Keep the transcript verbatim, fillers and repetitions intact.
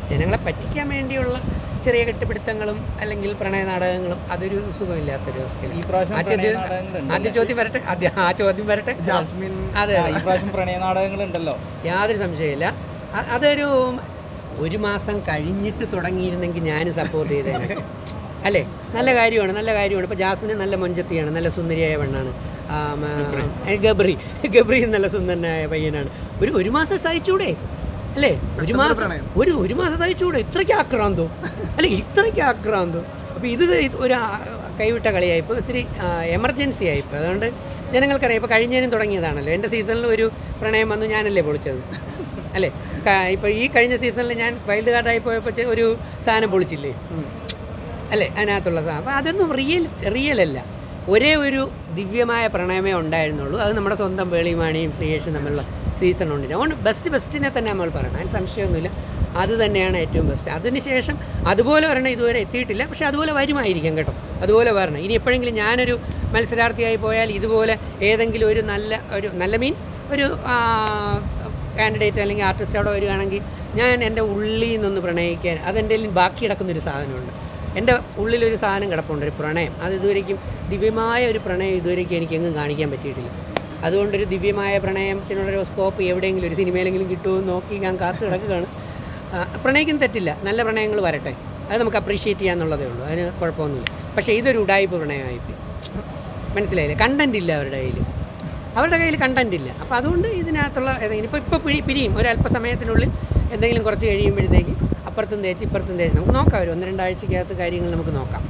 ജനങ്ങളെ പറ്റിക്കാൻ വേണ്ടിയുള്ള ചെറിയ കെട്ടുപിടുത്തങ്ങളും അല്ലെങ്കിൽ പ്രണയ നാടകങ്ങളും അതൊരു സുഖമില്ലാത്തൊരു അവസ്ഥയിൽ. ആദ്യ ചോദ്യം വരട്ടെ, ആദ്യം ആ ചോദ്യം വരട്ടെ. ജാസ്മിൻ, അതെ, പ്രണയ നാടകങ്ങളുണ്ടല്ലോ, യാതൊരു സംശയമില്ല. അതൊരു ഒരു മാസം കഴിഞ്ഞിട്ട് തുടങ്ങിയിരുന്നെങ്കിൽ ഞാൻ സപ്പോർട്ട് ചെയ്തേനെ, അല്ലേ? നല്ല കാര്യമാണ്, നല്ല കാര്യമാണ്. ഇപ്പോൾ ജാസ്മിന് നല്ല മൊഞ്ചത്തിയാണ്, നല്ല സുന്ദരിയായ പെണ്ണാണ്. ഗബ്രി ഗബ്രി നല്ല സുന്ദരനായ പയ്യനാണ്. ഒരു ഒരു മാസം സഹിച്ചൂടെ, അല്ലേ? ഒരു മാസം ഒരു ഒരു മാസം സഹിച്ചൂടെ? ഇത്രയ്ക്ക് ആക്രാന്തോ, അല്ലെ? ഇത്രയ്ക്ക് ആക്രാന്തോ. അപ്പോൾ ഇത് ഒരു കൈവിട്ട കളിയായിപ്പോൾ, ഒത്തിരി എമർജൻസി ആയിപ്പോൾ. അതുകൊണ്ട് ജനങ്ങൾക്കറിയാം, ഇപ്പോൾ കഴിഞ്ഞതിനും തുടങ്ങിയതാണല്ലോ. എൻ്റെ സീസണിൽ ഒരു പ്രണയം വന്നു, ഞാനല്ലേ പൊളിച്ചത്, അല്ലേ? ഇപ്പോൾ ഈ കഴിഞ്ഞ സീസണിൽ ഞാൻ വൈൽഡ് കാർഡായി പോയപ്പോൾ ഒരു സാധനം പൊളിച്ചില്ലേ, അല്ലേ? അതിനകത്തുള്ള സാധനം. അപ്പോൾ അതൊന്നും റിയൽ റിയൽ അല്ല. ഒരേ ഒരു ദിവ്യമായ പ്രണയമേ ഉണ്ടായിരുന്നുള്ളൂ. അത് നമ്മുടെ സ്വന്തം വേളിമാണിയും ശ്രീയേഷും തമ്മിലുള്ള സീസൺ ഉണ്ടിന്. അതുകൊണ്ട് ബെസ്റ്റ് ബെസ്റ്റിനെ തന്നെ നമ്മൾ പറയണം, അതിന് സംശയമൊന്നുമില്ല. അത് തന്നെയാണ് ഏറ്റവും ബെസ്റ്റ്. അതിനുശേഷം അതുപോലെ വരണം ഇതുവരെ എത്തിയിട്ടില്ല, പക്ഷേ അതുപോലെ വരുമായിരിക്കും കേട്ടോ, അതുപോലെ വരണം. ഇനി എപ്പോഴെങ്കിലും ഞാനൊരു മത്സരാർത്ഥിയായി പോയാൽ ഇതുപോലെ ഏതെങ്കിലും ഒരു നല്ല ഒരു നല്ല മീൻസ് ഒരു കാൻഡിഡേറ്റ് അല്ലെങ്കിൽ ആർട്ടിസ്റ്റ് അവിടെ വരികയാണെങ്കിൽ ഞാൻ എൻ്റെ ഉള്ളിൽ നിന്നൊന്ന് പ്രണയിക്കാൻ, അതെൻ്റെ ബാക്കി കിടക്കുന്നൊരു സാധനമുണ്ട്. എൻ്റെ ഉള്ളിലൊരു സാധനം കിടപ്പുണ്ട്, ഒരു പ്രണയം. അത് ഇതുവരേക്കും ദിവ്യമായ ഒരു പ്രണയം ഇതുവരേക്കും എനിക്കെങ്ങും കാണിക്കാൻ പറ്റിയിട്ടില്ല. അതുകൊണ്ടൊരു ദിവ്യമായ പ്രണയത്തിനുള്ളൊരു സ്കോപ്പ് എവിടെയെങ്കിലും ഒരു സിനിമയിലെങ്കിലും കിട്ടുമെന്ന് നോക്കി ഞാൻ കാത്തു കിടക്കുകയാണ്. പ്രണയിക്കും തെറ്റില്ല, നല്ല പ്രണയങ്ങൾ വരട്ടെ, അത് നമുക്ക് അപ്രീഷിയേറ്റ് ചെയ്യാന്നുള്ളതേ ഉള്ളൂ, അതിന് കുഴപ്പമൊന്നുമില്ല. പക്ഷേ ഇതൊരു ഉഡായിപ്പ് പ്രണയമായിപ്പോയി, മനസ്സിലായില്ലേ? കണ്ടൻറ് ഇല്ല അവരുടെ കയ്യിൽ, അവരുടെ കയ്യിൽ കണ്ടൻറ് ഇല്ല. അപ്പോൾ അതുകൊണ്ട് ഇതിനകത്തുള്ള ഏതെങ്കിലും ഇപ്പോൾ ഇപ്പോൾ പിരി പിരിയും ഒരു അല്പസമയത്തിനുള്ളിൽ എന്തെങ്കിലും കുറച്ച് കഴിയുമ്പോഴത്തേക്ക് അപ്പുറത്തും തേച്ച് ഇപ്പുറത്തും തേച്ച് നമുക്ക് നോക്കാം, ഒരു ഒന്ന് രണ്ടാഴ്ചക്കകത്ത് കാര്യങ്ങൾ നമുക്ക് നോക്കാം.